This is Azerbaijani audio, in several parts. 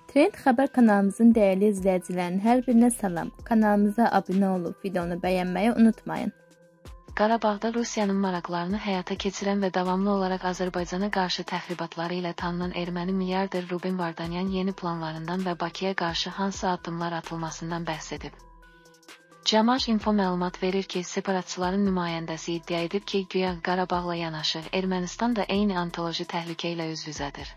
Trend xəbər kanalımızın dəyərli izləyicilərinin hər birinə salam. Kanalımıza abunə olub, videonu bəyənməyi unutmayın. Qarabağda Rusiyanın maraqlarını həyata keçirən və davamlı olaraq Azərbaycana qarşı təxribatları ilə tanınan erməni milyarder Ruben Vardanyan yeni planlarından və Bakıya qarşı hansı addımlar atılmasından bəhs edib. Camaş info məlumat verir ki, separatçıların nümayəndəsi iddia edib ki, güya Qarabağla yanaşı, Ermənistan da eyni antoloji təhlükə ilə üz-üzədir.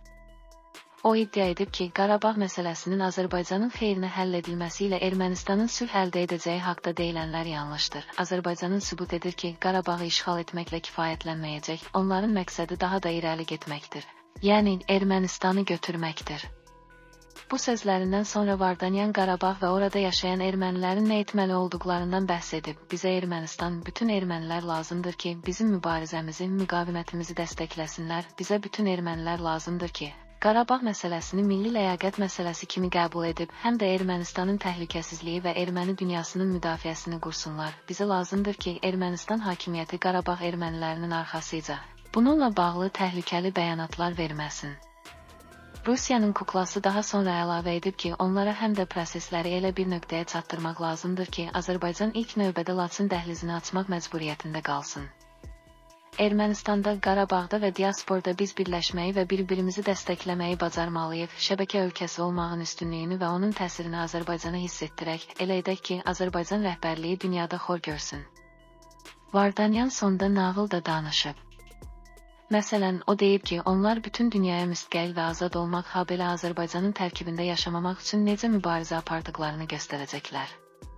O iddia edib ki, Qarabağ məsələsinin Azərbaycanın xeyrinə həll edilməsi ilə Ermənistanın sülh əldə edəcəyi haqda deyilənlər yanlışdır. Azərbaycanın sübut edir ki, Qarabağı işğal etməklə kifayətlənməyəcək, onların məqsədi daha da irəli getməkdir. Yəni, Ermənistanı götürməkdir. Bu sözlərindən sonra Vardanyan Qarabağ və orada yaşayan ermənilərin nə etməli olduqlarından bəhs edib. Bizə Ermənistan, bütün ermənilər lazımdır ki, bizim mübarizəmizi, müqavimətimizi dəstəkləsinlər. Bizə bütün ermənilər lazımdır ki, Qarabağ məsələsini milli ləyaqət məsələsi kimi qəbul edib, həm də Ermənistanın təhlükəsizliyi və erməni dünyasının müdafiəsini qursunlar. Bizə lazımdır ki, Ermənistan hakimiyyəti Qarabağ ermənilərinin arxasıca bununla bağlı təhlükəli bəyanatlar verməsin. Rusiyanın kuklası daha sonra əlavə edib ki, onlara həm də prosesləri elə bir nöqtəyə çatdırmaq lazımdır ki, Azərbaycan ilk növbədə Laçın dəhlizini açmaq məcburiyyətində qalsın. Ermənistanda, Qarabağda və diasporda biz birləşməyi və bir-birimizi dəstəkləməyi bacarmalıyıq, şəbəkə ölkəsi olmağın üstünlüyünü və onun təsirini Azərbaycana hiss etdirək, elə edək ki, Azərbaycan rəhbərliyi dünyada xor görsün. Vardanyan sonda nağıl da danışıb. Məsələn, o deyib ki, onlar bütün dünyaya müstəqil və azad olmaq, habelə Azərbaycanın tərkibində yaşamamaq üçün necə mübarizə apardıqlarını göstərəcəklər.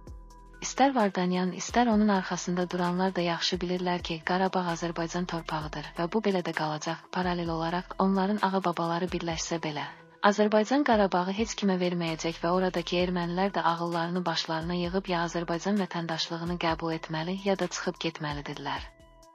İstər Vardanyan, istər onun arxasında duranlar da yaxşı bilirlər ki, Qarabağ Azərbaycan torpağıdır və bu belə də qalacaq. Paralel olaraq, onların ağa-babaları birləşsə belə, Azərbaycan Qarabağı heç kimə verməyəcək və oradakı ermənilər də ağıllarını başlarına yığıb ya Azərbaycan vətəndaşlığını qəbul etməli, ya da çıxıb getməlidirlər.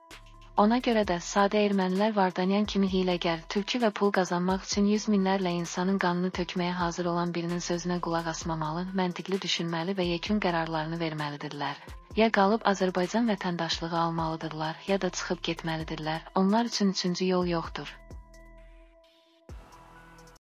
Ona görə də sadə ermənilər Vardanyan kimi hiləgər, tülkü və pul qazanmaq üçün yüz minlərlə insanın qanını tökməyə hazır olan birinin sözünə qulaq asmamalı, məntiqli düşünməli və yekun qərarlarını verməlidirlər. Ya qalıb Azərbaycan vətəndaşlığı almalıdırlar, ya da çıxıb getməlidirlər. Onlar üçün üçüncü yol yoxdur.